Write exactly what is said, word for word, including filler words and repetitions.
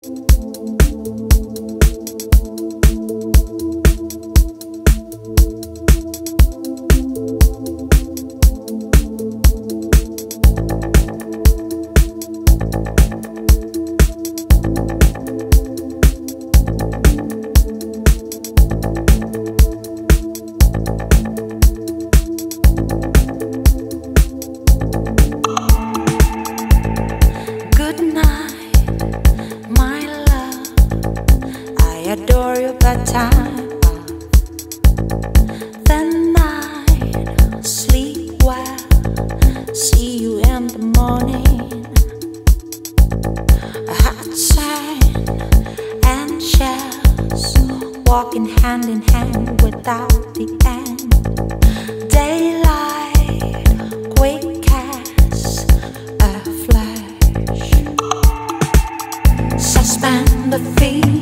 Adore you bedtime the night, sleep well, see you in the morning. Hot sand and shells, walking hand in hand without the end. Daylight, quick as a flash, suspend the feet.